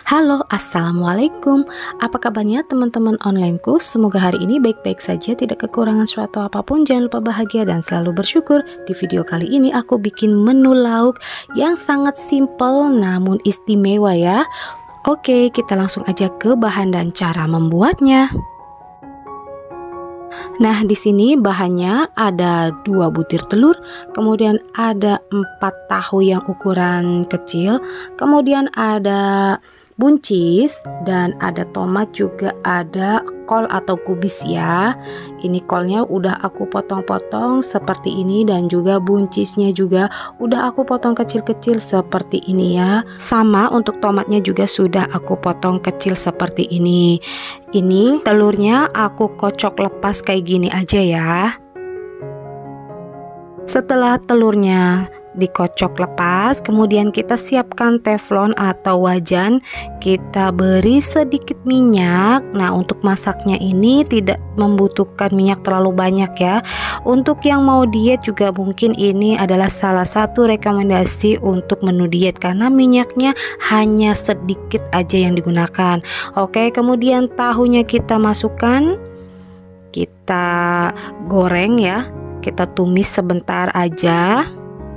Halo, assalamualaikum. Apa kabarnya teman-teman onlineku? Semoga hari ini baik-baik saja, tidak kekurangan suatu apapun. Jangan lupa bahagia dan selalu bersyukur. Di video kali ini aku bikin menu lauk yang sangat simple namun istimewa ya. Oke, kita langsung aja ke bahan dan cara membuatnya. Nah, di sini bahannya ada 2 butir telur, kemudian ada 4 tahu yang ukuran kecil, kemudian ada buncis, dan ada tomat, juga ada kol atau kubis ya. Ini kolnya udah aku potong-potong seperti ini, dan juga buncisnya juga udah aku potong kecil-kecil seperti ini ya. Sama untuk tomatnya juga sudah aku potong kecil seperti ini. Ini telurnya aku kocok lepas kayak gini aja ya. Setelah telurnya dikocok lepas, kemudian kita siapkan teflon atau wajan, kita beri sedikit minyak. Nah, untuk masaknya ini tidak membutuhkan minyak terlalu banyak ya. Untuk yang mau diet juga mungkin ini adalah salah satu rekomendasi untuk menu diet, karena minyaknya hanya sedikit aja yang digunakan. Oke, kemudian tahunya kita masukkan, kita goreng ya, kita tumis sebentar aja.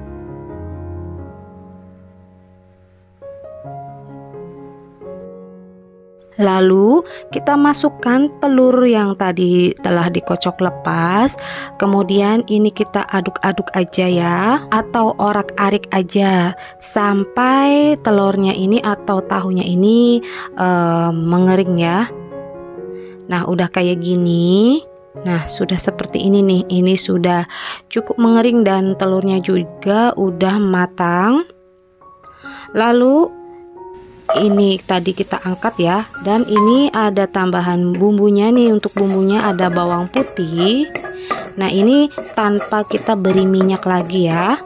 Lalu kita masukkan telur yang tadi telah dikocok lepas. Kemudian ini kita aduk-aduk aja ya, atau orak-arik aja sampai telurnya ini atau tahunya ini mengering ya. Nah, udah kayak gini. Nah, sudah seperti ini nih. Ini sudah cukup mengering dan telurnya juga udah matang. Lalu ini tadi kita angkat ya, dan ini ada tambahan bumbunya nih. Untuk bumbunya ada bawang putih. Nah, ini tanpa kita beri minyak lagi ya.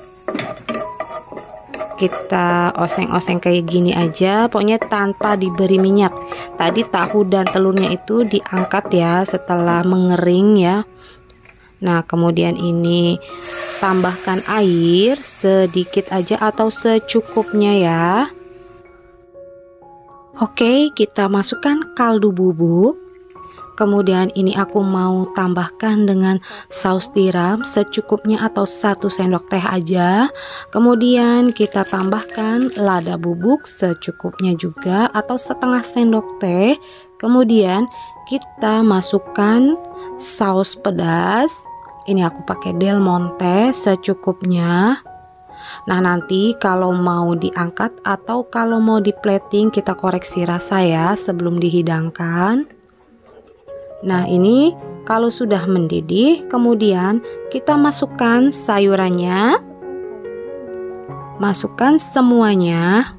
Kita oseng-oseng kayak gini aja, pokoknya tanpa diberi minyak. Tadi tahu dan telurnya itu diangkat ya setelah mengering ya. Nah, kemudian ini tambahkan air sedikit aja atau secukupnya ya. Oke, kita masukkan kaldu bubuk. Kemudian ini aku mau tambahkan dengan saus tiram secukupnya atau 1 sendok teh aja. Kemudian kita tambahkan lada bubuk secukupnya juga atau setengah sendok teh. Kemudian kita masukkan saus pedas. Ini aku pakai Del Monte secukupnya. Nah, nanti kalau mau diangkat atau kalau mau di plating kita koreksi rasa ya sebelum dihidangkan. Nah, ini kalau sudah mendidih, kemudian kita masukkan sayurannya. Masukkan semuanya.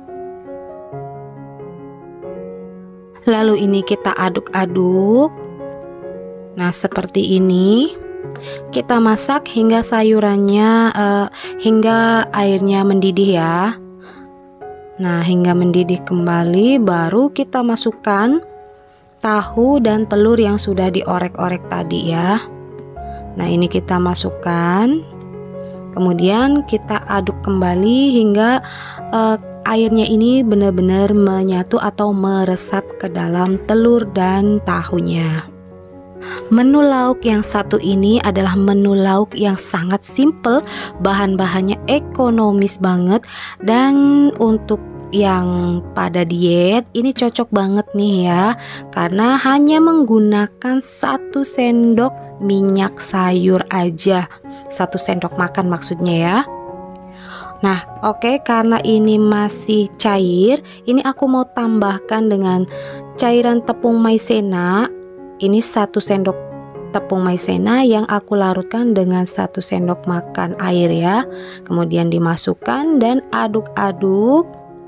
Lalu ini kita aduk-aduk. Nah, seperti ini. Kita masak hingga sayurannya hingga airnya mendidih ya. Nah, hingga mendidih kembali baru kita masukkan tahu dan telur yang sudah diorek-orek tadi ya. Nah, ini kita masukkan. Kemudian kita aduk kembali hingga airnya ini benar-benar menyatu atau meresap ke dalam telur dan tahunya. Menu lauk yang satu ini adalah menu lauk yang sangat simple, bahan-bahannya ekonomis banget, dan untuk yang pada diet ini cocok banget nih ya, karena hanya menggunakan 1 sendok minyak sayur aja, 1 sendok makan maksudnya ya. Nah, oke, karena ini masih cair, ini aku mau tambahkan dengan cairan tepung maizena. Ini 1 sendok tepung maizena yang aku larutkan dengan 1 sendok makan air ya. Kemudian dimasukkan dan aduk-aduk.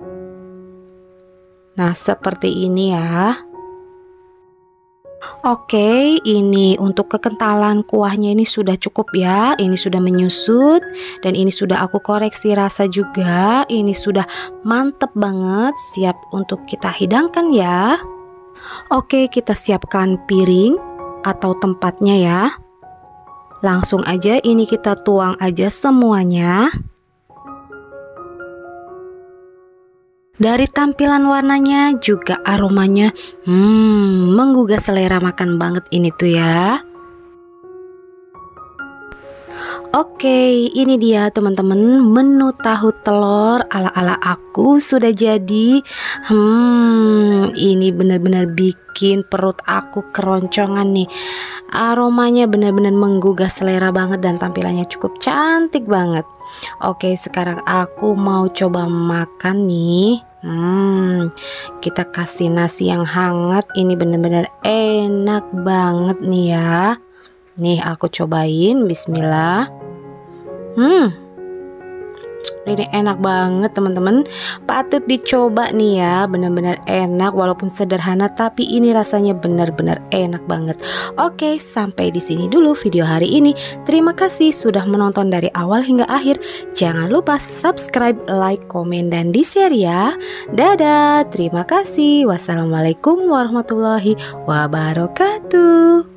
Nah, seperti ini ya. Oke, ini untuk kekentalan kuahnya ini sudah cukup ya. Ini sudah menyusut dan ini sudah aku koreksi rasa juga. Ini sudah mantep banget, siap untuk kita hidangkan ya. Oke, kita siapkan piring atau tempatnya ya. Langsung aja ini kita tuang aja semuanya. Dari tampilan warnanya juga aromanya menggugah selera makan banget ini tuh ya. Oke, ini dia teman-teman, menu tahu telur ala-ala aku sudah jadi. Ini benar-benar bikin perut aku keroncongan nih. Aromanya benar-benar menggugah selera banget dan tampilannya cukup cantik banget. Oke, sekarang aku mau coba makan nih. Kita kasih nasi yang hangat. Ini benar-benar enak banget nih ya. Nih aku cobain, bismillah. Ini enak banget teman-teman, patut dicoba nih ya, benar-benar enak walaupun sederhana tapi ini rasanya benar-benar enak banget. Oke, sampai di sini dulu video hari ini. Terima kasih sudah menonton dari awal hingga akhir. Jangan lupa subscribe, like, komen, dan di-share ya. Dadah, terima kasih. Wassalamualaikum warahmatullahi wabarakatuh.